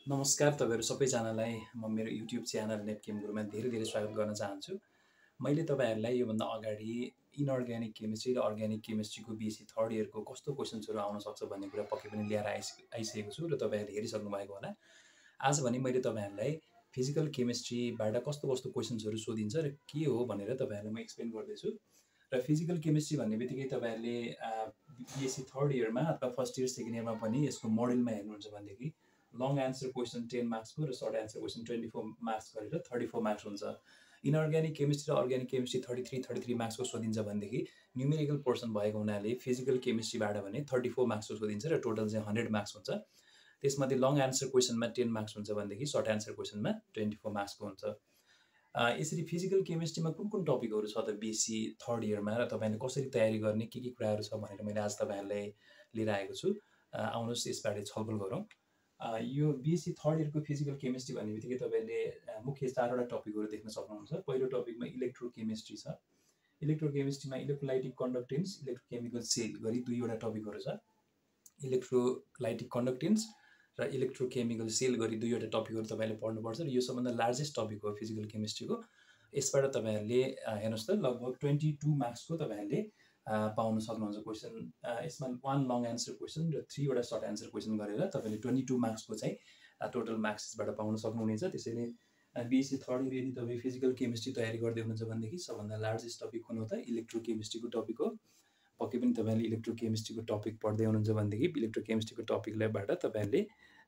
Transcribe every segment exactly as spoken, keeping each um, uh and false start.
नमस्कार तपाईहरु सबैजनालाई म मेरो युट्युब च्यानल नेटकेम गुरुमा धेरै धेरै स्वागत गर्न चाहन्छु। मैले तपाईहरुलाई यो भन्दा अगाडि इनअर्ग्यानिक केमिस्ट्री र अर्ग्यानिक केमिस्ट्रीको बीएससी थर्ड इयरको कस्तो क्वेशन्सहरु आउन सक्छ भन्ने कुरा पक्कै पनि लिएर आइसकेको छु र तपाईहरुले हेरिसक्नु भएको होला। आज भने मैले तपाईहरुलाई फिजिकल केमिस्ट्रीबाट कस्तो कस्तो क्वेशन्सहरु सोधिन्छ र के हो भनेर तपाईहरुलाई म एक्सप्लेन गर्दै छु। र फिजिकल केमिस्ट्री भन्ने बित्तिकै तपाईहरुले बीएससी थर्ड इयरमा अथवा फर्स्ट इयर सेकेन्ड इयरमा पनि यसको मोडलमा हेर्नुहुन्छ भनेदेखि long answer question ten marks को र short answer question twenty four marks गरेर थर्टी फोर मार्क्स हुन्छ। इनअर्ग्यानिक केमिस्ट्री र organic chemistry thirty three thirty three मार्क्सको सोधिन्छ भनेदेखि न्युमेरिकल पोर्सन भएको हुनाले फिजिकल केमिस्ट्रीबाट भने थर्टी फोर मार्क्सको सोधिन्छ र टोटल चाहिँ हन्ड्रेड मार्क्स हुन्छ। त्यसमध्ये लङ आन्सर क्वेशनमा टेन मार्क्स हुन्छ भनेदेखि सर्ट आन्सर क्वेशनमा ट्वेन्टी फोर मार्क्सको हुन्छ। यसरी फिजिकल केमिस्ट्रीमा कुन कुन टपिकहरु छ त बीएससी थर्ड इयरमा र तपाईले कसरी तयारी गर्ने के के कुराहरु छ भनेर मैले आज तपाईहरुलाई लिएर आएको छु। आउनुहोस् यसबारे छलफल गरौँ। यो बीएससी थर्ड इयरको फिजिकल केमिस्ट्री भन्ने बित्तिकै तपाईले मुख्य चारवटा टपिकहरु देख्न सक्नुहुन्छ। पहिलो टपिकमा इलेक्ट्रोकेमिस्ट्री छ। इलेक्ट्रोकेमिस्ट्रीमा इलेक्ट्रोलाइटिक कन्डक्टेन्स, इलेक्ट्रोकेमिकल सेल गरी दुईवटा टपिकहरु छ। इलेक्ट्रोलाइटिक कन्डक्टेन्स र इलेक्ट्रोकेमिकल सेल गरी दुईवटा टपिकहरु तपाईले पढ्नुपर्छ र यो सबभन्दा लार्जेस्ट टपिक हो फिजिकल केमिस्ट्रीको। यसबाट तपाईहरुले हेर्नुस् त लगभग ट्वेन्टी टू मार्क्सको तपाईहरुले पाउन सक्नुहुन्छ क्वेशन। यसमा वन लङ आन्सर क्वेशन र थ्री वटा सर्ट आन्सर क्वेशन गरेर तपाईले ट्वेन्टी टू मार्क्सको चाहिँ टोटल मार्क्स यसबाट पाउन सक्नुहुनेछ। त्यसैले बीएससी थर्ड इयर यदि तपाई फिजिकल केमिस्ट्री तयारी गर्दै हुनुहुन्छ भनेदेखि सबभन्दा लार्जेस्ट टपिक कुन हो त इलेक्ट्रोकेमिस्ट्रीको टपिक हो। पक्कै पनि तपाईले इलेक्ट्रोकेमिस्ट्रीको टपिक पढ्दै हुनुहुन्छ भनेदेखि इलेक्ट्रोकेमिस्ट्रीको टपिकबाट तपाईले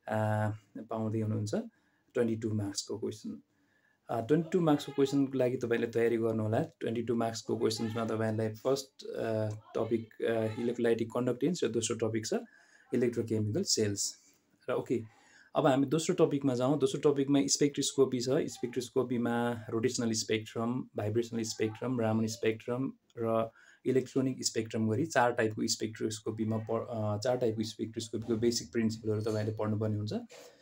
पाउँदै हुनुहुन्छ ट्वेन्टी टू मार्क्सको क्वेशन। ट्वेन्टी टू मार्क्सको क्वेशनको लागि तपाईले तयारी गर्नु होला। ट्वेन्टी टू मार्क्सको क्वेशन्समा तपाईलाई फर्स्ट टपिक इलेक्ट्रोलाइटिक कन्डक्टेन्स र दोस्रो टपिक छ इलेक्ट्रोकेमिकल सेल्स। र ओके, अब हामी दोस्रो टपिकमा जाउँ। दोस्रो टपिकमा स्पेक्ट्रोस्कोपी छ। स्पेक्ट्रोस्कोपीमा rotational spectrum, vibrational spectrum, Raman spectrum र इलेक्ट्रोनिक स्पेक्ट्रम गरी चार टाइपको स्पेक्ट्रोस्कोपीमा चार टाइपको स्पेक्ट्रोस्कोपीको बेसिक प्रिन्सिपलहरु तपाईले पढ्नुपर्ने हुन्छ।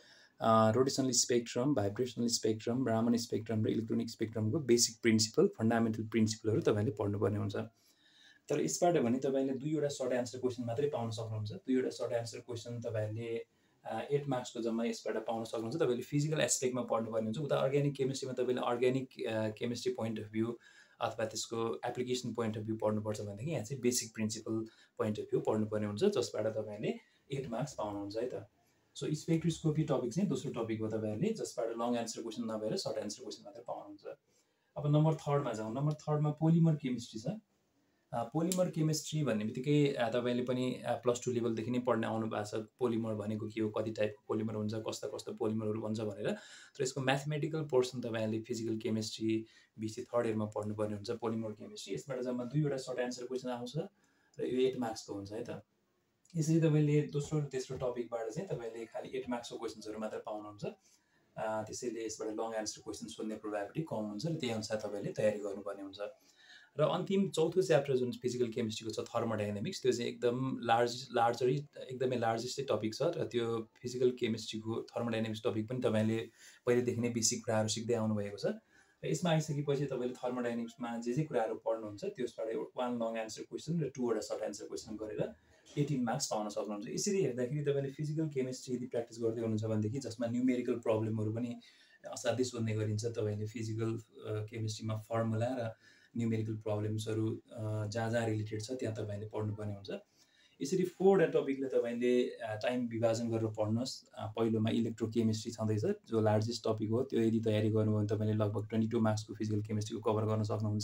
Rotational spectrum, vibrational spectrum, Raman spectrum र इलेक्ट्रोनिक स्पेक्ट्रमको बेसिक प्रिन्सिपल, फन्डामेन्टल प्रिन्सिपलहरु तपाईले पढ्नुपर्ने हुन्छ। तर यसबाट भने तपाईले दुईवटा सर्ट आन्सर क्वेशन मात्रै पाउन सक्नुहुन्छ। दुईवटा सर्ट आन्सर क्वेशन तपाईले एट मार्क्सको जम्मा यसबाट पाउन सक्नुहुन्छ। तपाईले फिजिकल एस्पेक्टमा पढ्नुपर्ने हुन्छ। उता अर्ग्यानिक केमिस्ट्रीमा तपाईले organic chemistry point of view अथवा त्यसको एप्लिकेसन पोइन्ट अफ भ्यू पढ्नुपर्छ भनेदेखि यहाँ चाहिँ basic principle point of view पढ्नुपर्ने हुन्छ, जसबाट तपाईले एट मार्क्स पाउनुहुन्छ है त। सो स्पेक्ट्रोस्कोपी टपिक चाहिँ दोस्रो टपिक हो तपाईहरुले, जसबाट लङ आन्सर क्वेशन नभएर सर्ट आन्सर क्वेशन मात्र पाउनुहुन्छ। अब नम्बर थर्डमा जाउँ। नम्बर थर्डमा पोलिमर केमिस्ट्री छ। पोलिमर केमिस्ट्री भन्ने बित्तिकै तपाईले पनि प्लस टू लेभलदेखि नै पढ्न आउनु भएको छ पोलिमर भनेको के हो, कति टाइपको पोलिमर हुन्छ, कस्ता कस्ता पोलिमरहरु भन्छ भनेर। तर यसको म्याथमेटिकल पोर्सन तपाईहरुले फिजिकल केमिस्ट्री बीएससी थर्ड इयरमा पढ्नुपर्ने हुन्छ पोलिमर केमिस्ट्री। यसबाट जम्मा दुईवटा सर्ट आन्सर क्वेशन आउँछ र यो एट मार्क्सको हुन्छ है त। यसरी तपाईले दोस्रो र तेस्रो टपिकबाट चाहिँ तपाईले खाली एट मार्क्सको क्वेशन्सहरु मात्र पाउनुहुन्छ। त्यसैले यसबाट लङ आन्सर क्वेशन सोध्ने प्रोबेबिलिटी कम हुन्छ र त्यही अनुसार तपाईले तयारी गर्नुपर्ने हुन्छ। र अन्तिम चौथो च्याप्टर जुन फिजिकल केमिस्ट्रीको छ थर्मोडायनामिक्स, त्यो चाहिँ एकदम लार्ज लार्जरी एकदमै लार्जेस्टै टपिक छ र त्यो फिजिकल केमिस्ट्रीको थर्मोडायनामिक्स टपिक पनि तपाईले पहिलेदेखि नै बेसिक कुराहरु सिक्दै आउनु भएको छ। र यसमा आइसकेपछि तपाईले थर्मोडायनामिक्समा जे जे कुराहरु पढ्नुहुन्छ त्यसबाट वन लङ आन्सर क्वेशन र टु वटा सर्ट आन्सर क्वेशन गरेर एटीन मार्क्स पाउन सक्नुहुन्छ। यसरी हेर्दाखेरि तपाईले फिजिकल केमिस्ट्री यदि प्र्याक्टिस गर्दै हुनुहुन्छ भनेदेखि जसमा न्युमेरिकल प्रब्लमहरु पनि असाध्यै सोध्ने गरिन्छ, तपाईले फिजिकल केमिस्ट्रीमा फर्मुला र न्युमेरिकल प्रब्लम्सहरु जहाँ जहाँ रिलेटेड छ त्यहाँ तपाईले पढ्नुपर्ने हुन्छ। यसरी फोर वटा टपिकले तपाईले टाइम विभाजन गरेर पढ्नुस्। पहिलोमा इलेक्ट्रोकेमिस्ट्री छँदैछ जो लार्जेस्ट टपिक हो। त्यो यदि तयारी गर्नुभयो भने तपाईले लगभग ट्वेन्टी टू मार्क्सको फिजिकल केमिस्ट्रीको कभर गर्न सक्नुहुन्छ।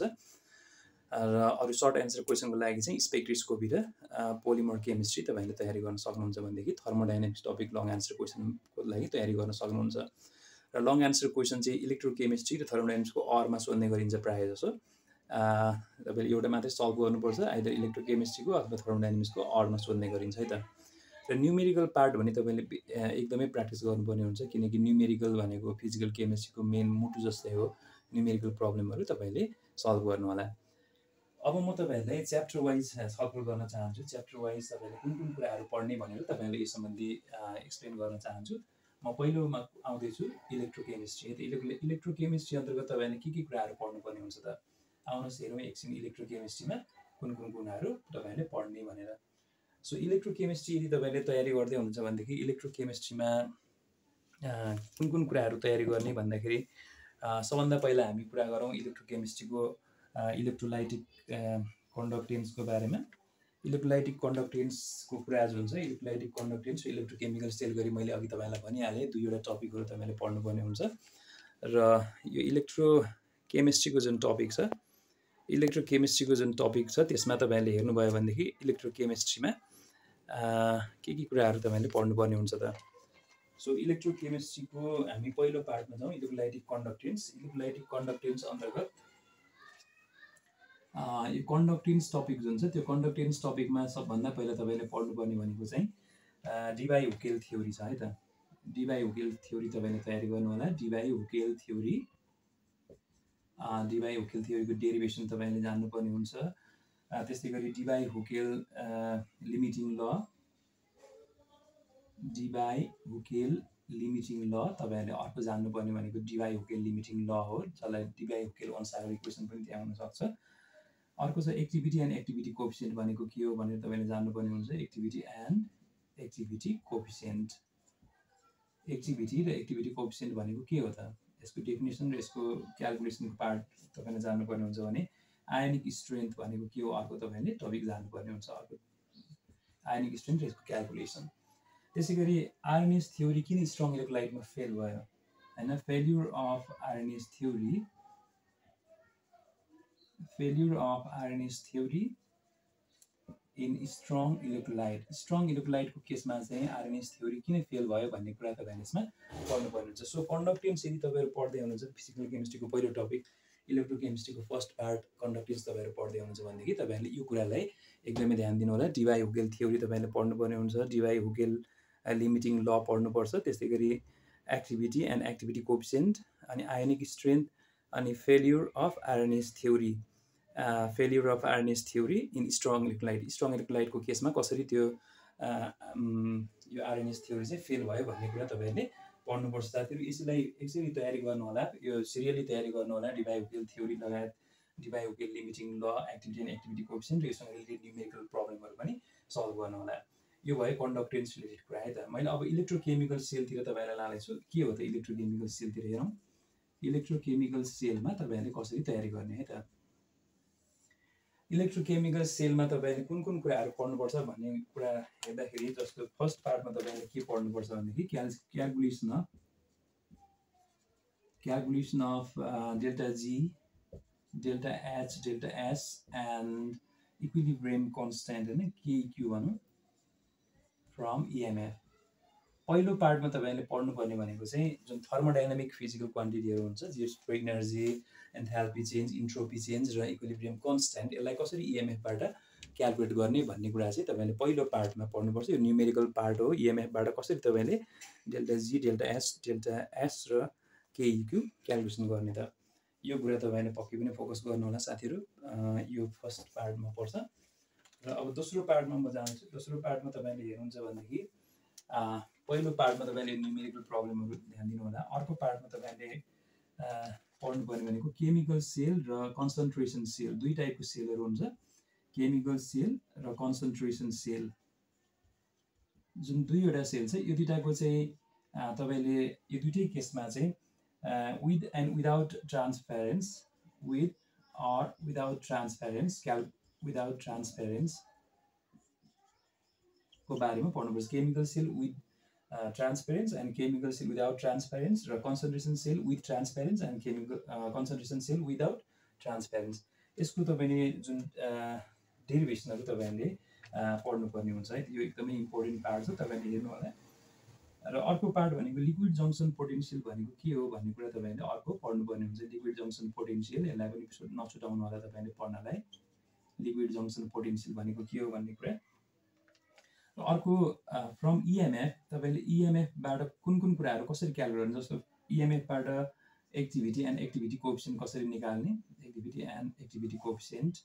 र अरु सर्ट आन्सर क्वेशनको लागि चाहिँ स्पेक्ट्रोस्कोपी र पोलिमर केमिस्ट्री तपाईले तयारी गर्न सक्नुहुन्छ भनेदेखि थर्मोडायनामिक्स टपिक लङ आन्सर क्वेशनको लागि तयारी गर्न सक्नुहुन्छ। र लङ आन्सर क्वेशन चाहिँ इलेक्ट्रोकेमिस्ट्री र थर्मोडायनामिक्सको अरमा सोध्ने गरिन्छ प्राय जसो। तपाईले एउटा मात्रै सल्भ गर्नुपर्छ, आइदर इलेक्ट्रोकेमिस्ट्रीको अथवा थर्मोडायनामिक्सको अरमा सोध्ने गरिन्छ है त। र न्युमेरिकल पार्ट भने तपाईले एकदमै प्र्याक्टिस गर्नुपर्ने हुन्छ, किनकि न्युमेरिकल भनेको फिजिकल केमिस्ट्रीको मेन मुटु जस्तै हो। न्युमेरिकल प्रब्लमहरु तपाईले सल्भ गर्नु होला। अब म तपाईहरुलाई च्याप्टर वाइज छलफल गर्न चाहन्छु। च्याप्टर वाइज तपाईले कुन कुन कुराहरु पढ्ने भनेर तपाईले यस सम्बन्धी एक्सप्लेन गर्न चाहन्छु। म पहिलोमा आउँदै छु इलेक्ट्रोकेमिस्ट्री। इलेक्ट्रोकेमिस्ट्री अन्तर्गत तपाईले के के कुराहरु पढ्नुपर्ने हुन्छ त आउनुहोस् हेरौँ एकछिन इलेक्ट्रोकेमिस्ट्रीमा कुन कुन कुराहरु तपाईले पढ्ने भनेर। सो इलेक्ट्रोकेमिस्ट्री यदि तपाईले तयारी गर्दै हुनुहुन्छ भनेदेखि इलेक्ट्रोकेमिस्ट्रीमा कुन कुन कुराहरू तयारी गर्ने भन्दाखेरि सबभन्दा पहिला हामी कुरा गरौँ इलेक्ट्रोकेमिस्ट्रीको इलेक्ट्रोलाइटिक कन्डक्टेन्सको बारेमा। इलेक्ट्रोलाइटिक कन्डक्टेन्सको कुरा जुन छ, इलेक्ट्रोलाइटिक कन्डक्टेन्स र इलेक्ट्रोकेमिकल सेल गरी मैले अघि तपाईँलाई भनिहालेँ, दुईवटा टपिकहरू तपाईँले पढ्नुपर्ने हुन्छ। र यो इलेक्ट्रोकेमिस्ट्रीको जुन टपिक छ, इलेक्ट्रोकेमिस्ट्रीको जुन टपिक छ त्यसमा तपाईँले हेर्नुभयो भनेदेखि इलेक्ट्रोकेमिस्ट्रीमा के के कुराहरू तपाईँले पढ्नुपर्ने हुन्छ त। सो इलेक्ट्रोकेमिस्ट्रीको हामी पहिलो पार्टमा जाउँ, इलेक्ट्रोलाइटिक कन्डक्टेन्स। इलेक्ट्रोलाइटिक कन्डक्टेन्स अन्तर्गत यो कन्डक्टेन्स टपिक जुन छ, त्यो कन्डक्टेन्स टपिकमा सबभन्दा पहिला तपाईँले पढ्नुपर्ने भनेको चाहिँ डिबाई हुकेल थ्योरी छ है त। डिबाई हुकेल थ्योरी तपाईँले तयारी गर्नु होला। Debye Huckel theory Debye Huckel थ्योरीको डेरिभेसन तपाईँले जान्नुपर्ने हुन्छ। त्यस्तै गरी Debye Huckel limiting law, Debye Huckel limiting law तपाईँहरूले अर्को जान्नुपर्ने भनेको डिबाई हुकेल लिमिटिङ ल हो, जसलाई डिबाई हुकेल अनुसारको इक्वेसन पनि त्यहाँ हुनसक्छ। अर्को छ एक्टिभिटी एन्ड एक्टिभिटी कोफिसिएन्ट भनेको के हो भनेर तपाईँले जान्नुपर्ने हुन्छ। Activity and activity coefficient, activity र एक्टिभिटी कोफिसिएन्ट भनेको के हो त, यसको डेफिनेसन र यसको क्यालकुलेसनको पार्ट तपाईँले जान्नुपर्ने हुन्छ। भने आयोनिक स्ट्रेन्थ भनेको के हो अर्को तपाईँले टपिक जान्नुपर्ने हुन्छ, अर्को आयोनिक स्ट्रेन्थ र यसको क्यालकुलेसन। त्यसै गरी आरएनएस थ्योरी किन स्ट्रङ इलेक्ट्रोलाइटमा फेल भयो होइन, failure of Arrhenius theory failure of Arrhenius theory in strong electrolyte. Strong इलेक्ट्रोलाइटको केसमा चाहिँ आरएनएस थ्योरी किन फेल भयो भन्ने कुरा तपाईँले यसमा पढ्नुपर्ने हुन्छ। सो कन्डक्टेन्स यदि तपाईँहरू पढ्दै हुनुहुन्छ, फिजिकल केमिस्ट्रीको पहिलो टपिक इलेक्ट्रोकेमिस्ट्रीको फर्स्ट पार्ट कन्डक्टेन्स तपाईँहरू पढ्दै हुनुहुन्छ भनेदेखि तपाईँहरूले यो कुरालाई एकदमै ध्यान दिनु होला। डिबाई हुकेल थ्योरी तपाईँले पढ्नुपर्ने हुन्छ, डिबाई हुकेल लिमिटिङ ल पढ्नुपर्छ। त्यस्तै गरी एक्टिभिटी एन्ड एक्टिभिटी कोफिसिएन्ट, अनि आयोनिक स्ट्रेन्थ, अनि failure of Arrhenius theory failure of Arrhenius theory in strong electrolyte. Strong इलेक्ट्रोलाइटको केसमा कसरी त्यो यो आरएनएस थ्योरी चाहिँ फेल भयो भन्ने कुरा तपाईँहरूले पढ्नुपर्छ। साथीहरू यसलाई यसरी तयारी गर्नु होला, यो सिरियली तयारी गर्नु होला। डिबाई हुकेल थ्योरी लगायत Debye Huckel limiting law, activity and activity coefficient र योसँग रिलेटेड न्युमेरिकल प्रब्लमहरू पनि सल्भ गर्नु होला। यो भयो कन्डक्टेन्स रिलेटेड कुरा है त। मैले अब इलेक्ट्रोकेमिकल सेलतिर तपाईँलाई लानेछु। के हो त इलेक्ट्रोकेमिकल सेलतिर हेरौँ। इलेक्ट्रोकेमिकल सेलमा तपाईँहरूले कसरी तयारी गर्ने है त। इलेक्ट्रोकेमिकल सेलमा तपाईँले कुन कुन कुराहरू पढ्नुपर्छ भन्ने कुरा हेर्दाखेरि, जस्तो फर्स्ट पार्टमा तपाईँले के पढ्नुपर्छ भनेदेखि cal calculation of calculation of delta G, delta H, delta S and equilibrium constant होइन, केइक्यू भनौँ, फ्रम इएमएफ। पहिलो पार्टमा तपाईँले पढ्नुपर्ने भनेको चाहिँ जुन थर्मोडाइनामिक फिजिकल क्वान्टिटीहरू हुन्छ, जस्तो energy, enthalpy change, entropy change र इक्विलिब्रियम कन्स्ट्यान्ट, यसलाई कसरी इएमएफबाट क्यालकुलेट गर्ने भन्ने कुरा चाहिँ तपाईँले पहिलो पार्टमा पढ्नुपर्छ। यो न्युमेरिकल पार्ट हो। इएमएफबाट कसरी तपाईँले delta G, delta S, delta S र केइक्यू क्यालकुलेसन गर्ने त, यो कुरा तपाईँले पक्कै पनि फोकस गर्नु होला साथीहरू। यो फर्स्ट पार्टमा पर्छ। र अब दोस्रो पार्टमा म जान्छु। दोस्रो पार्टमा तपाईँले हेर्नुहुन्छ भनेदेखि पहिलो पार्टमा तपाईँले न्युमेरिकल प्रब्लमहरू ध्यान दिनु होला। अर्को पार्टमा तपाईँले पढ्नुपर्ने भनेको केमिकल सेल र कन्सन्ट्रेसन सेल। दुई टाइपको सेलहरू हुन्छ, केमिकल सेल र कन्सन्ट्रेसन सेल। जुन दुईवटा सेल छ, यो दुईटाको चाहिँ तपाईँले यो दुइटै केसमा चाहिँ with and without transference, with or without transference, cal without transference को बारेमा पढ्नुपर्छ। Chemical cell with transference and chemical cell without transference र concentration cell with transference and chemical concentration cell without transference. यसको तपाईँले जुन डेरिभेसनहरू तपाईँहरूले पढ्नुपर्ने हुन्छ है, यो एकदमै इम्पोर्टेन्ट पार्ट छ, तपाईँले हेर्नु होला। र अर्को पार्ट भनेको लिक्विड जङ्सन पोटेन्सियल भनेको के हो भन्ने कुरा तपाईँले अर्को पढ्नुपर्ने हुन्छ। लिक्विड जङ्सन पोटेन्सियल, यसलाई पनि नछुटाउनु होला तपाईँले पढ्नलाई। लिक्विड जङ्सन पोटेन्सियल भनेको के हो भन्ने कुरा। र अर्को फ्रम इएमएफ, तपाईँले इएमएफबाट कुन कुन कुराहरू कसरी क्यालकुलेट गर्ने, जस्तो इएमएफबाट एक्टिभिटी एन्ड एक्टिभिटी कोफिसिएन्ट कसरी निकाल्ने, activity and activity coefficient,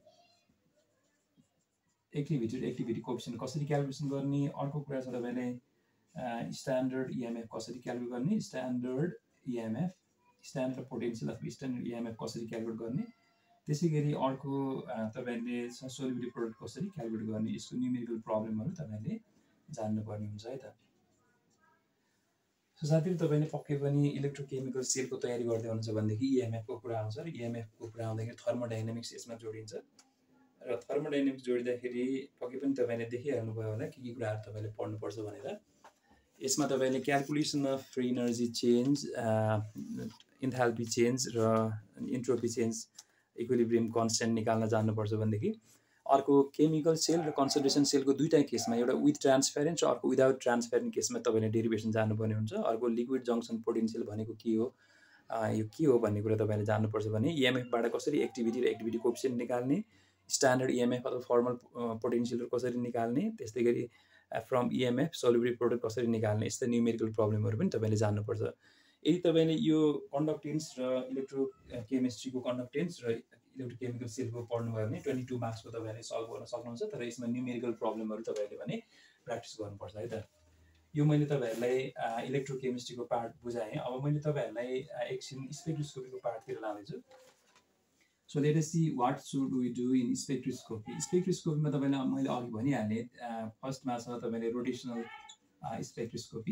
activity र एक्टिभिटी कोफिसिएन्ट कसरी क्यालकुलेसन गर्ने। अर्को कुरा छ तपाईँले स्ट्यान्डर्ड इएमएफ कसरी क्यालकुलेट गर्ने, स्ट्यान्डर्ड इएमएफ, स्ट्यान्डर्ड पोटेन्सियल अथवा स्ट्यान्डर्ड इएमएफ कसरी क्यालकुलेट गर्ने। त्यसै गरी अर्को तपाईँले सोल्युबिलिटी प्रोडक्ट कसरी क्यालकुलेट गर्ने, यसको न्युमेरिकल प्रब्लमहरू तपाईँले जान्नुपर्ने हुन्छ है त। सो साथीहरु तपाईले पक्कै पनि इलेक्ट्रोकेमिकल सेलको तयारी गर्दै हुनुहुन्छ भनेदेखि इएमएफ को कुरा आउँछ र इएमएफ को कुरा आउँदाखेरि थर्मोडायनामिक्स यसमा जोडिन्छ र थर्मोडायनामिक्स जोडिँदाखेरि पक्कै पनि तपाईले देखिहाल्नु भयो होला के के कुराहरु तपाईले पढ्नुपर्छ भनेर यसमा तपाईले calculation of free energy change enthalpy change र इन्ट्रोपी चेन्ज इक्विलिब्रियम कन्स्टेन्ट निकाल्न जान्नुपर्छ भनेदेखि अर्को केमिकल सेल र कन्सन्ट्रेसन सेलको दुईटा केसमा एउटा विथ ट्रान्सपेरेन्ट र अर्को विदाउट ट्रान्सपेरेन्ट केसमा तपाईले डेरिभेसन जान्नुपर्ने हुन्छ अर्को लिक्विड जङ्क्सन पोटेन्शियल भनेको के हो यो के हो भन्ने कुरा तपाईले जान्नुपर्छ भने इएमएफ बाट कसरी एक्टिभिटी र एक्टिभिटी कोएफिसिएन्ट निकाल्ने स्ट्यान्डर्ड इएमएफ अथवा फर्मल पोटेन्शियल कसरी निकाल्ने त्यस्तै गरी फ्रम इएमएफ सोल्युबल प्रोडक्ट कसरी निकाल्ने यस्ता न्युमेरिकल प्रब्लमहरु पनि तपाईले जान्नुपर्छ यदि तपाईले यो कन्डक्टेन्स र इलेक्ट्रो केमिस्ट्रीको कन्डक्टेन्स र इलेक्ट्रोकेमिकल सेलको पढ्नु भयो भने बाइस मार्क्सको तपाईले सल्भ गर्न सक्नुहुन्छ तर यसमा न्युमेरिकल प्रब्लमहरु तपाईले भने प्र्याक्टिस गर्नुपर्छ है त यो मैले तपाईहरुलाई इलेक्ट्रोकेमिस्ट्रीको पार्ट बुझाएँ अब मैले तपाईहरुलाई एकछिन स्पेक्ट्रोस्कोपीको पार्टतिर लाँदैछु so let us see what should we do in spectroscopy स्पेक्ट्रोस्कोपीमा तपाईलाई मैले अघि भनिहालेँ फर्स्टमा छ तपाईले रोटेशनल स्पेक्ट्रोस्कोपी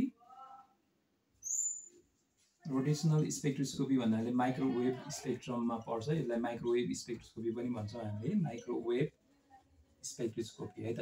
रोटेशनल स्पेक्ट्रोस्कोपी भन्नाले माइक्रोवेभ स्पेक्ट्रममा पर्छ यसलाई माइक्रोवेभ स्पेक्ट्रोस्कोपी पनि भन्छौँ हामीले माइक्रोवेभ स्पेक्ट्रोस्कोपी है त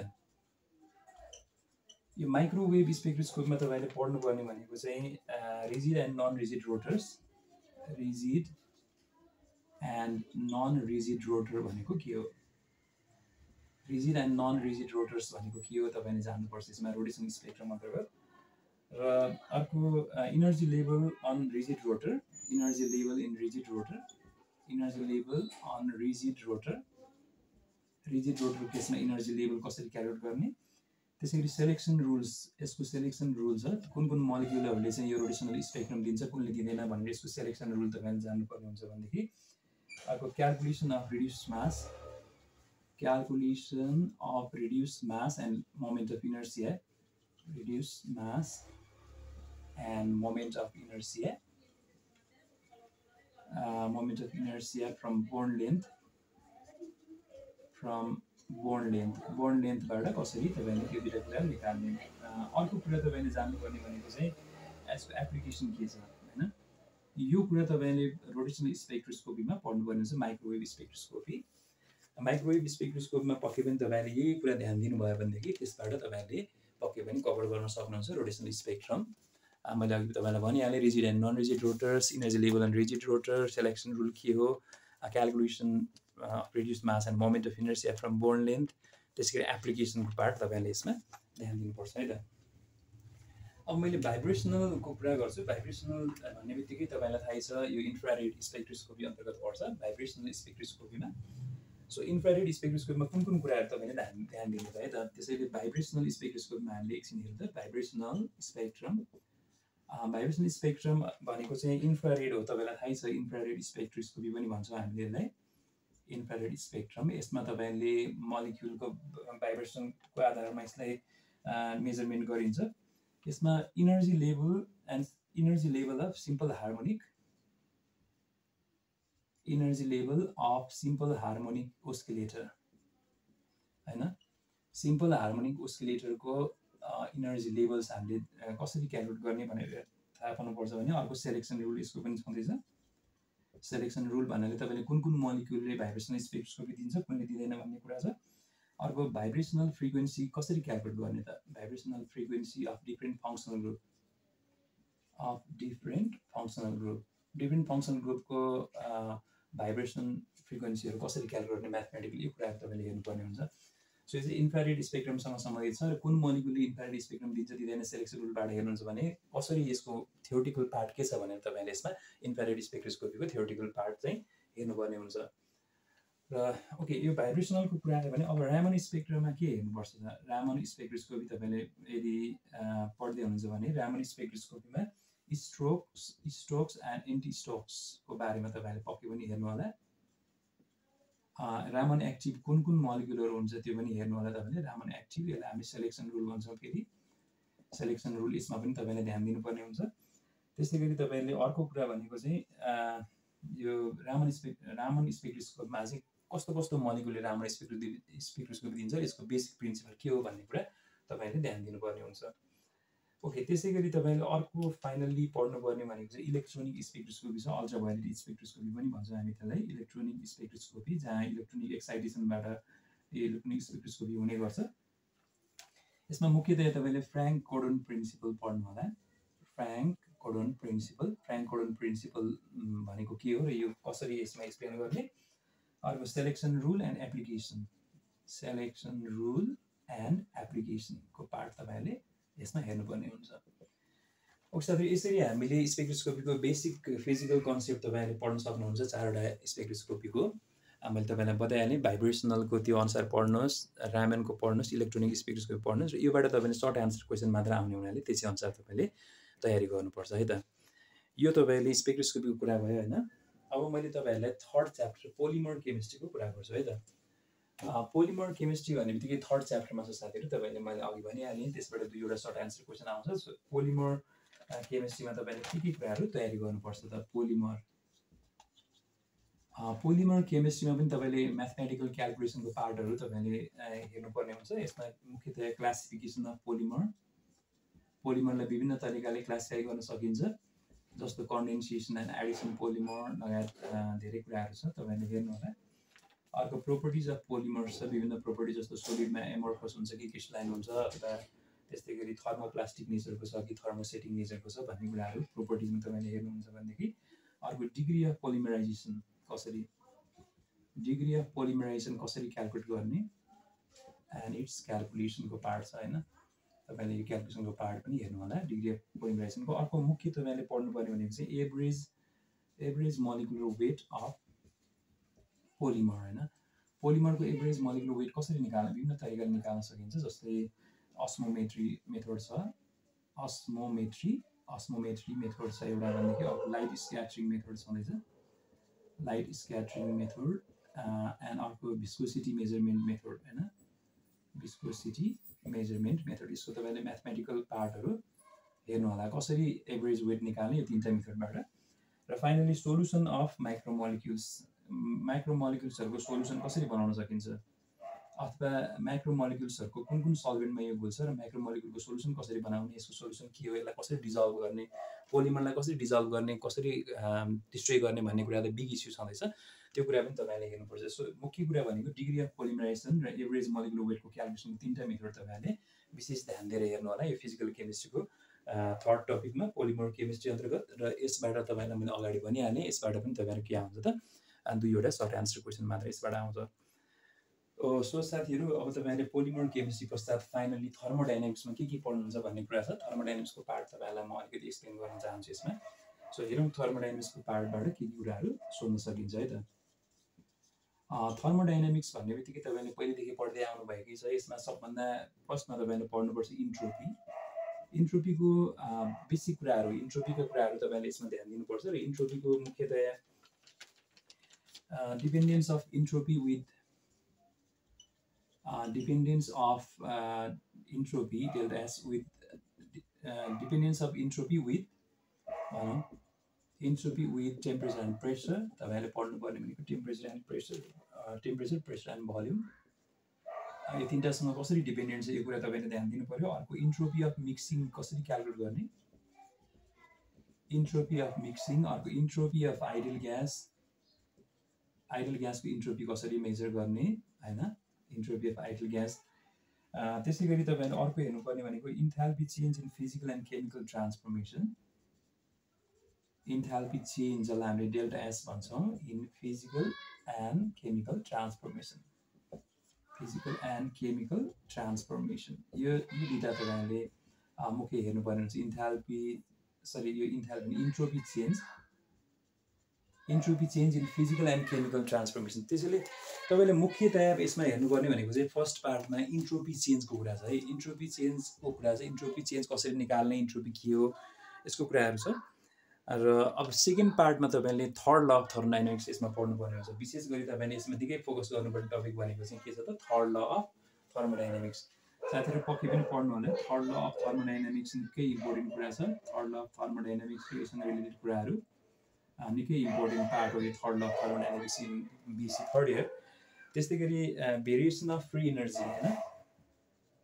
यो माइक्रोवेभ स्पेक्ट्रोस्कोपीमा तपाईले पढ्नुपर्ने भनेको चाहिँ rigid and non rigid rotors rigid and non rigid rotor भनेको के हो rigid and non rigid rotors भनेको के हो तपाईले जान्नुपर्छ यसमा रोटेशनल स्पेक्ट्रम अन्तर्गत र अर्को energy level on rigid rotor energy level in rigid rotor energy level on rigid rotor rigid rotor केसमा इनर्जी लेभल कसरी क्याल्कुलेट गर्ने त्यसैगरी सेलेक्सन रुल्स यसको सेलेक्सन रुल्स छ कुन कुन मोलिक्युलहरुले चाहिँ यो रोटेशनल स्पेक्ट्रम दिन्छ कुनले दिँदैन भनेर यसको सेलेक्सन रुल तपाईले जान्नुपर्ने हुन्छ भनेदेखि अर्को calculation of reduce mass calculation of reduce mass and moment of inertia reduce mass and moment of inertia uh, moment of inertia from bone length from bone length bone length बाट कसरी तपाईले त्यो दुईटा कुरा निकाल्ने अर्को कुरा तपाईले जान्नुपर्ने भनेको चाहिँ यसको एप्लिकेसन के छ हैन यो कुरा तपाईले रोटेशनल स्पेक्ट्रोस्कोपीमा पढ्नुपर्ने हुन्छ माइक्रोवेभ स्पेक्ट्रोस्कोपी माइक्रोवेभ स्पेक्ट्रोस्कोपीमा पक्कै पनि तपाईले यही कुरा ध्यान दिनुभयो भनेदेखि त्यसबाट तपाईले पक्कै पनि कभर गर्न सक्नुहुन्छ रोटेशनल स्पेक्ट्रम मैले अघि तपाईलाई भनिहालेँ rigid and non rigid rotors energy level and rigid rotor selection rule के हो calculation of reduce mass and moment of inertia from bond length त्यसै गरी एप्लिकेसनको पार्ट तपाईले यसमा ध्यान दिनुपर्छ है त अब मैले भाइब्रेसनलको कुरा गर्छु भाइब्रेसनल भन्ने बित्तिकै तपाईलाई थाहै छ यो इन्फ्रारेड स्पेक्ट्रोस्कोपी अन्तर्गत पर्छ भाइब्रेसनल स्पेक्ट्रोस्कोपीमा सो इन्फ्रारेड स्पेक्ट्रोस्कोपीमा कुन कुन कुराहरु तपाईले ध्यान ध्यान दिनु है त त्यसैले भाइब्रेसनल स्पेक्ट्रोस्कोपीमा हामीले एकछिन हेरौँ त भाइब्रेसनल स्पेक्ट्रम भाइब्रेसनल स्पेक्ट्रम भनेको चाहिँ इन्फ्रारेड हो तपाईलाई थाहै छ इन्फ्रारेड स्पेक्ट्रोस्कोपी पनि भन्छौँ हामीले यसलाई इन्फ्रारेड स्पेक्ट्रम यसमा तपाईले मोलिक्युलको भाइब्रेसनको आधारमा यसलाई मेजरमेन्ट गरिन्छ यसमा energy level and energy level of simple harmonic energy level of simple harmonic oscillator हैन सिम्पल हार्मोनिक ओस्किलेटरको इनर्जी लेभल्स हामीले कसरी क्याल्कुलेट गर्ने भनेर थाहा पाउनुपर्छ भने अर्को सेलेक्सन रुल यसको पनि छँदैछ सेलेक्सन रुल भन्नाले तपाईले कुन कुन मोलिक्युलले भाइब्रेसनल स्पेक्ट्रोस्कोपी दिन्छ कुनले दिँदैन भन्ने कुरा छ अर्को भाइब्रेसनल फ्रिक्वेन्सी कसरी क्याल्कुलेट गर्ने त vibrational frequency of different functional group of different functional group different functional ग्रुपको भाइब्रेसन फ्रिक्वेन्सीहरु कसरी क्याल्कुलेट गर्ने म्याथमेटिकली यो कुराहरु तपाईले हेर्नुपर्ने हुन्छ सो यो चाहिँ इन्फ्रारेड स्पेक्ट्रमसँग सम्बन्धित छ र कुन मोलिक्युलले इन्फ्रारेड स्पेक्ट्रम दिन्छ दिँदैन सेलेक्सन रुलबाट हेर्नुहुन्छ भने कसरी यसको थ्योरेटिकल पार्ट के छ भनेर तपाईले यसमा इन्फ्रारेड स्पेक्ट्रोस्कोपीको थ्योरेटिकल पार्ट चाहिँ हेर्नुपर्ने हुन्छ र ओके यो भाइब्रेसनलको कुरा आयो भने अब रामन स्पेक्ट्रममा के हेर्नुपर्छ त रामन स्पेक्ट्रोस्कोपी तपाईले यदि पढ्दै हुनुहुन्छ भने रामन स्पेक्ट्रोस्कोपीमा स्ट्रोक्स स्ट्रोक्स एन्ड एन्टी स्ट्रोक्सको बारेमा तपाईले पक्कै पनि हेर्नु होला रामन एक्टिभ कुन कुन मोलिक्युलहरु हुन्छ त्यो पनि हेर्नु होला तपाईले रामन एक्टिभ यसलाई हामी सेलेक्सन रुल भन्छौँ फेरि सेलेक्सन रुल यसमा पनि तपाईले ध्यान दिनुपर्ने हुन्छ त्यसैगरी तपाईले अर्को कुरा भनेको चाहिँ यो रामन स्पेक्ट रामन स्पेक्ट्रोस्कोपमा चाहिँ कस्तो कस्तो मोलिक्युलले रामन स्पेक्ट्रोस्कोपी दिन्छ यसको बेसिक प्रिन्सिपल के हो भन्ने कुरा तपाईले ध्यान दिनुपर्ने हुन्छ ओके, त्यसै गरी तपाईँले अर्को फाइनल्ली पढ्नुपर्ने भनेको चाहिँ इलेक्ट्रोनिक स्पेक्ट्रोस्कोपी छ, अल्ट्राभायोलेट स्पेक्ट्रोस्कोपी पनि भन्छ हामी त्यसलाई। इलेक्ट्रोनिक स्पेक्ट्रोस्कोपी जहाँ इलेक्ट्रोनिक एक्साइटेसनबाट इलेक्ट्रोनिक स्पेक्ट्रोस्कोपी हुने गर्छ। यसमा मुख्यतया तपाईँले फ्र्याङ्क कोडन प्रिन्सिपल पढ्नु होला। Franck Condon principle Franck Condon principle भनेको के हो र यो कसरी यसमा एक्सप्लेन गर्ने। अर्को selection rule and application selection rule and एप्लिकेसनको पार्ट तपाईँले यसमा हेर्नुपर्ने हुन्छ। ओके साथी, यसरी हामीले स्पेक्ट्रोस्कोपीको बेसिक फिजिकल कन्सेप्ट तपाईँले पढ्न सक्नुहुन्छ। चारवटा स्पेक्ट्रोस्कोपीको मैले तपाईँलाई बताइहालेँ। भाइब्रेसनलको त्यो अनुसार पढ्नुहोस्, रामेनको पढ्नुहोस्, इलेक्ट्रोनिक स्पेक्ट्रोस्कोपी पढ्नुहोस् र योबाट तपाईँले सर्ट एन्सर क्वेसन मात्र आउने हुनाले त्यसै अनुसार तपाईँले तयारी गर्नुपर्छ है त। यो तपाईँले स्पेक्ट्रोस्कोपीको कुरा भयो होइन। अब मैले तपाईँहरूलाई थर्ड च्याप्टर पोलिमर केमिस्ट्रीको कुरा गर्छु है त। पोलिमर केमिस्ट्री भन्ने बित्तिकै थर्ड च्याप्टरमा छ साथीहरू, तपाईँले मैले अघि भनिहालेँ। त्यसबाट दुईवटा सर्ट एन्सर क्वेसन आउँछ। पोलिमर केमिस्ट्रीमा तपाईँले के के कुराहरू तयारी गर्नुपर्छ त। पोलिमर पोलिमर केमिस्ट्रीमा पनि तपाईँले म्याथमेटिकल क्यालकुलेसनको पार्टहरू तपाईँले हेर्नुपर्ने हुन्छ। यसमा मुख्यतया क्लासिफिकेसन अफ पोलिमर पोलिमरलाई विभिन्न तरिकाले क्लासिफाई गर्न सकिन्छ, जस्तो कन्डेन्सेसन एन्ड एडिसन पोलिमर लगायत धेरै कुराहरू छ, तपाईँले हेर्नु होला। अर्को प्रोपर्टिज अफ पोलिमर्स छ, विभिन्न प्रोपर्टी जस्तो सोलिडमा एमोर्फस हुन्छ कि क्रिस्टलाइन हुन्छ, अथवा त्यस्तै गरी थर्मोप्लास्टिक नेचरको छ कि थर्मोसेटिङ नेचरको छ भन्ने कुराहरू प्रोपर्टिजमा तपाईँले हेर्नुहुन्छ भनेदेखि। अर्को डिग्री अफ पोलिमराइजेसन कसरी डिग्री अफ पोलिमराइजेसन कसरी क्यालकुलेट गर्ने एन्ड इट्स क्यालकुलेसनको पार्ट छ होइन। तपाईँले यो क्यालकुलेसनको पार्ट पनि हेर्नु होला डिग्री अफ पोलिमराइजेसनको। अर्को मुख्य तपाईँले पढ्नुपर्ने भनेको चाहिँ average average molecular weight of polymer होइन। पोलिमरको एभरेज मोलिकुलर वेट कसरी निकाल्न, विभिन्न तरिकाले निकाल्न सकिन्छ, जस्तै अस्मोमेट्री मेथड छ अस्मोमेट्री अस्मोमेट्री मेथड छ एउटा भनेदेखि। अर्को लाइट स्क्याटरिङ मेथड छँदैछ लाइट स्क्याटरिङ मेथड एन्ड अर्को भिस्कोसिटी मेजरमेन्ट मेथड होइन भिस्कोसिटी मेजरमेन्ट मेथड। यसको तपाईँले म्याथमेटिकल पार्टहरू हेर्नु होला कसरी एभरेज वेट निकाल्ने यो तिनवटा मेथडबाट। र फाइनली सोल्युसन अफ माइक्रोमोलिक्युल्स माइक्रोमोलिक्युल्सहरूको सोल्युसन कसरी बनाउन सकिन्छ, अथवा माइक्रोमोलिक्युल्सहरूको कुन कुन सल्भेन्टमा यो घुल्छ र माइक्रोमोलिक्युलको सोल्युसन कसरी बनाउने, यसको सोल्युसन के हो, यसलाई कसरी डिजल्भ गर्ने, पोलिमरलाई कसरी डिजल्भ गर्ने, कसरी डिस्ट्रोय गर्ने भन्ने कुरा त बिग इस्यु छँदैछ। त्यो कुरा पनि तपाईँले हेर्नुपर्छ। सो मुख्य कुरा भनेको डिग्री अफ पोलिमराइजेसन र एभरेज मोलिकुलर वेटको क्यालकुलेसनको तिनवटा मेथड तपाईँले विशेष ध्यान दिएर हेर्नु होला यो फिजिकल केमिस्ट्रीको थर्ड टपिकमा पोलिमर केमिस्ट्री अन्तर्गत। र यसबाट तपाईँलाई मैले अगाडि भनिहालेँ, यसबाट पनि तपाईँहरू के आउँछ त दुईवटा सर्ट एन्सर क्वेसन मात्र यसबाट आउँछ। ओ सो साथीहरू, अब तपाईँले पोलिमर केमिस्ट्री पश्चात फाइनली थर्मोडाइनामिक्समा के के पढ्नुहुन्छ भन्ने कुरा छ। थर्मोडाइनामिक्सको पार्ट तपाईँलाई म अलिकति एक्सप्लेन गर्न चाहन्छु यसमा। सो हेरौँ थर्मोडाइनामिक्सको पार्टबाट के के कुराहरू सोध्न सकिन्छ है त। थर्मोडाइनामिक्स भन्ने बित्तिकै तपाईँले पहिलेदेखि पढ्दै आउनुभएकै छ। यसमा सबभन्दा फर्स्टमा तपाईँले पढ्नुपर्छ इन्ट्रोपी। इन्ट्रोपीको बेसिक कुराहरू इन्ट्रोपीका कुराहरू तपाईँले यसमा ध्यान दिनुपर्छ। र इन्ट्रोपीको मुख्यतया dependence of entropy with dependence of entropy delta S with dependence of entropy with भनौँ entropy with temperature and pressure तपाईँले पढ्नुपर्ने भनेको temperature and pressure temperature pressure and volume यो तिनवटासँग कसरी डिपेन्डेन्ट छ यो कुरा तपाईँले ध्यान दिनु पऱ्यो। अर्को इन्ट्रोपी अफ मिक्सिङ कसरी क्यालकुलेट गर्ने, इन्ट्रोपी अफ मिक्सिङ। अर्को entropy of ideal gas ideal ग्यासको इन्ट्रोपी कसरी मेजर गर्ने होइन, इन्ट्रोपी अफ आइडल ग्यास। त्यसै गरी तपाईँले अर्को हेर्नुपर्ने भनेको enthalpy change in physical and chemical transformation. Enthalpy change जसलाई हामीले डेल्टा एस भन्छौँ in physical and chemical transformation physical and chemical transformation यो यो दुईवटा तपाईँले मुख्य हेर्नुपर्ने हुन्छ। इन्थाल्पी सरी यो enthalpy entropy change entropy change in physical and chemical transformation. त्यसैले तपाईँले मुख्यतया यसमा हेर्नुपर्ने भनेको चाहिँ फर्स्ट पार्टमा इन्ट्रोपी चेन्जको कुरा छ है। इन्ट्रोपी चेन्जको कुरा चाहिँ इन्ट्रोपी चेन्ज कसरी निकाल्ने, इन्ट्रोपी के हो, यसको कुराहरू छ। र अब सेकेन्ड पार्टमा तपाईँले थर्ड ल अफ थर्मोडाइनामिक्स यसमा पढ्नुपर्ने हुन्छ। विशेष गरी तपाईँले यसमा दिकै फोकस गर्नुपर्ने टपिक भनेको चाहिँ के छ त थर्ड ल अफ थर्मोडाइनामिक्स। साथीहरू पक्कै पनि पढ्नु होला। थर्ड ल अफ थर्मोडाइनामिक्स निकै इम्पोर्टेन्ट कुरा छ। Third law of thermodynamics योसँग related कुराहरू निकै इम्पोर्टेन्ट पार्ट हो यो third law of thermodynamics in BSc third year. त्यस्तै गरी भेरिएसन अफ फ्री इनर्जी होइन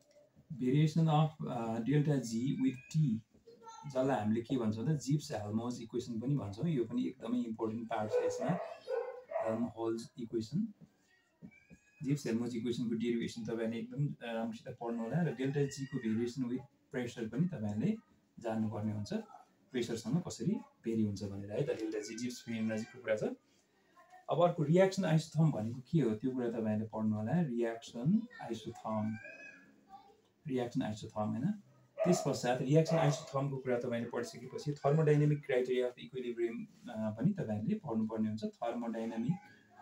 variation of delta G with T, जसलाई हामीले के भन्छौँ त जिप्स हेल्महोल्ट्ज इक्वेसन पनि भन्छौँ। यो पनि एकदमै इम्पोर्टेन्ट पार्ट छ यसमा। हेल्महोल्ट्ज इक्वेसन, जिप्स हेल्महोल्ट्ज इक्वेसनको डेरिभेसन तपाईँले एकदम राम्रोसित पढ्नु होला। र डेल्टा जीको भेरिएसन विथ प्रेसर पनि तपाईँहरूले जान्नुपर्ने हुन्छ, प्रेसरसँग कसरी भेरी हुन्छ भनेर है त। डेल्टा जी जिप्स फ्री एनर्जीको कुरा छ। अब अर्को रियाक्सन आइसोथर्म भनेको के हो त्यो कुरा तपाईँहरूले पढ्नु होला। रियाक्सन आइसोथर्म, रियाक्सन आइसोथर्म होइन। त्यस पश्चात रियाक्सन आइसोथर्मको कुरा तपाईँले पढिसकेपछि थर्मोडाइनामिक क्राइटेरिया अफ इक्विलिब्रियम पनि तपाईँहरूले पढ्नुपर्ने हुन्छ। Thermodynamic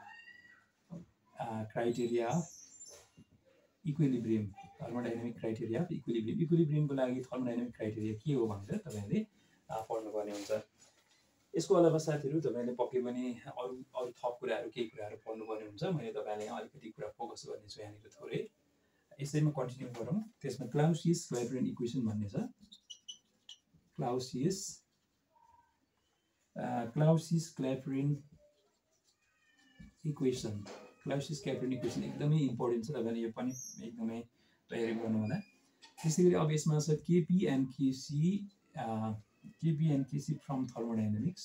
criteria of equilibrium, thermodynamic criteria of equilibrium, इक्विलिब्रियमको लागि थर्मोडाइनामिक क्राइटेरिया के हो भनेर तपाईँहरूले पढ्नुपर्ने हुन्छ। यसको अलावा साथीहरू तपाईँले पक्कै पनि अरू अरू थप कुराहरू केही कुराहरू पढ्नुपर्ने हुन्छ। मैले तपाईँलाई अलिकति कुरा फोकस गर्नेछु यहाँनिर थोरै, यसैमा कन्टिन्यू गरौँ। त्यसमा क्लाउसियस क्ल्यापेरिन इक्वेसन भन्ने छ। Clausius Clausius Clapeyron equation, Clausius Clapeyron equation एकदमै इम्पोर्टेन्ट छ। तपाईँले यो पनि एकदमै तयारी गर्नु होला। त्यसै गरी अब यसमा छ KP and KC, KP and KC from thermodynamics.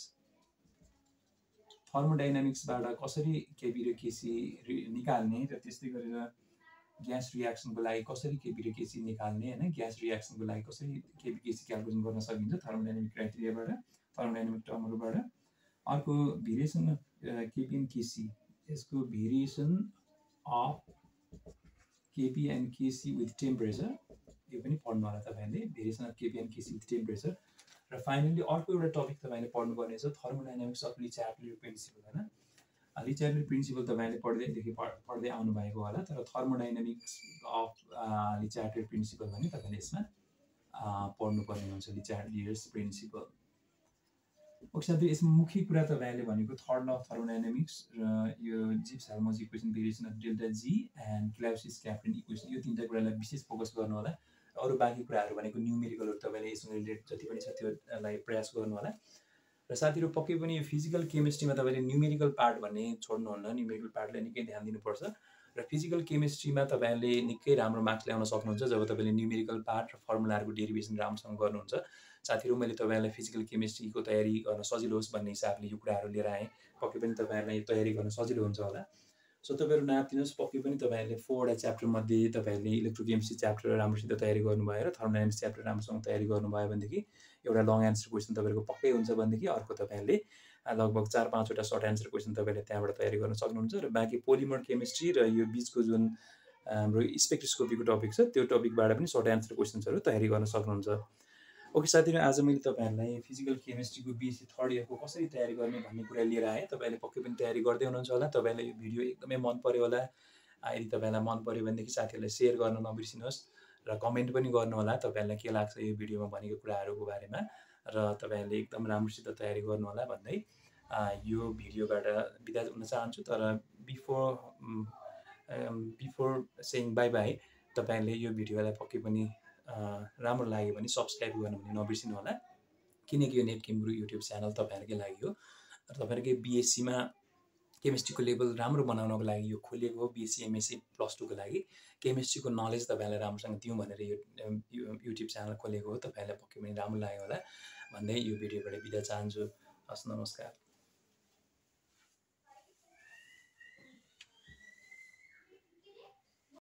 थर्मोडाइनामिक्सबाट कसरी केपी र केसी निकाल्ने र त्यस्तै गरेर ग्यास रियाक्सनको लागि कसरी केपी र केसी निकाल्ने होइन, ग्यास रियाक्सनको लागि कसरी केपी केसी क्यालकुलेसन गर्न सकिन्छ थर्मोडाइनामिक क्राइटेरियाबाट, थर्मोडाइनामिक टर्महरूबाट। अर्को भेरिएसन केपी एन्ड केसी, यसको variation of KP and KC with temperature, यो पनि पढ्नु होला तपाईँहरूले, variation of KP and KC with temperature. र फाइनली अर्को एउटा टपिक तपाईँले पढ्नुपर्ने छ थर्मोडाइनामिक्स अफ लिचार्डले प्रिन्सिपल होइन। लिचार्डले प्रिन्सिपल तपाईँले पढ्दैदेखि पढ्दै आउनु भएको होला, तर थर्मोडाइनामिक्स अफ लिचार्डले प्रिन्सिपल भने तपाईँले यसमा पढ्नुपर्ने हुन्छ, लिचार्डलियर्स प्रिन्सिपल। ओके साथी, यसमा मुख्य कुरा तपाईँले भनेको थर्ड ल अफ थर्मोडाइनामिक्स र यो Gibbs Helmholtz equation, variation of delta G and Clausius Clapeyron equation, यो तिनवटा कुरालाई विशेष फोकस गर्नु होला। अरू बाँकी कुराहरू भनेको न्युमेरिकलहरू तपाईँले यससँग रिलेटेड जति पनि छ त्योलाई प्रयास गर्नु होला। र साथीहरू पक्कै पनि यो फिजिकल केमिस्ट्रीमा तपाईँले न्युमेरिकल पार्ट भन्ने छोड्नुहुन्न, न्युमेरिकल पार्टलाई निकै ध्यान दिनुपर्छ। र फिजिकल केमिस्ट्रीमा तपाईँले निकै राम्रो मार्क्स ल्याउन सक्नुहुन्छ जब तपाईँले न्युमेरिकल पार्ट र फर्मुलाहरूको डेरिभेसन राम्रोसँग गर्नुहुन्छ। साथीहरू मैले तपाईँलाई फिजिकल केमिस्ट्रीको तयारी गर्न सजिलो होस् भन्ने हिसाबले यो कुराहरू लिएर आएँ, पक्कै पनि तपाईँहरूलाई तयारी गर्न सजिलो हुन्छ होला। सो तपाईँहरू नाप्दिनुहोस्, पक्कै पनि तपाईँहरूले फोरवटा च्याप्टरमध्ये तपाईँहरूले इलेक्ट्रोकेमिस्ट्री च्याप्टर राम्रोसित तयारी गर्नुभयो र थर्मोडाइनामिक्स च्याप्टर राम्रोसँग तयारी गर्नुभयो भनेदेखि एउटा लङ एन्सर क्वेसन तपाईँहरूको पक्कै हुन्छ भनेदेखि अर्को तपाईँहरूले लगभग चार पाँचवटा सर्ट एन्सर क्वेसन तपाईँले त्यहाँबाट तयारी गर्न सक्नुहुन्छ। र बाँकी पोलिमर केमिस्ट्री र यो बिचको जुन हाम्रो स्पेक्ट्रोस्कोपीको टपिक छ त्यो टपिकबाट पनि सर्ट एन्सर क्वेसन्सहरू तयारी गर्न सक्नुहुन्छ। ओके साथीहरू, आज मैले तपाईँहरूलाई फिजिकल केमिस्ट्रीको बिएससी थर्ड इयरको कसरी तयारी गर्ने भन्ने कुरा लिएर आएँ। तपाईँले पक्कै पनि तयारी गर्दै हुनुहुन्छ होला। तपाईँलाई यो भिडियो एकदमै मन पर्यो होला। यदि तपाईँलाई मन पर्यो भनेदेखि साथीहरूलाई सेयर गर्न नबिर्सिनुहोस् र कमेन्ट पनि गर्नु होला तपाईँहरूलाई के लाग्छ यो भिडियोमा भनेको कुराहरूको बारेमा। र तपाईँहरूले एकदम राम्रोसित तयारी गर्नु होला भन्दै यो भिडियोबाट बिदा हुन चाहन्छु। तर before before saying bye bye, तपाईँहरूले यो भिडियोलाई पक्कै पनि राम्रो लाग्यो भने सब्सक्राइब गर्नु भने नबिर्सिनु होला, किनकि यो नेटकेम गुरु युट्युब च्यानल तपाईँहरूकै लागि हो। र तपाईँहरूकै बिएससीमा केमिस्ट्रीको लेभल राम्रो बनाउनको लागि यो खोलिएको हो। बिएससी एमएससी प्लस टूको लागि केमिस्ट्रीको नलेज तपाईँहरूलाई राम्रोसँग दिउँ भनेर यो युट्युब च्यानल खोलेको हो। तपाईँहरूलाई पक्कै पनि राम्रो लाग्यो होला भन्दै यो भिडियोबाट बिदा चाहन्छु। हस्, नमस्कार।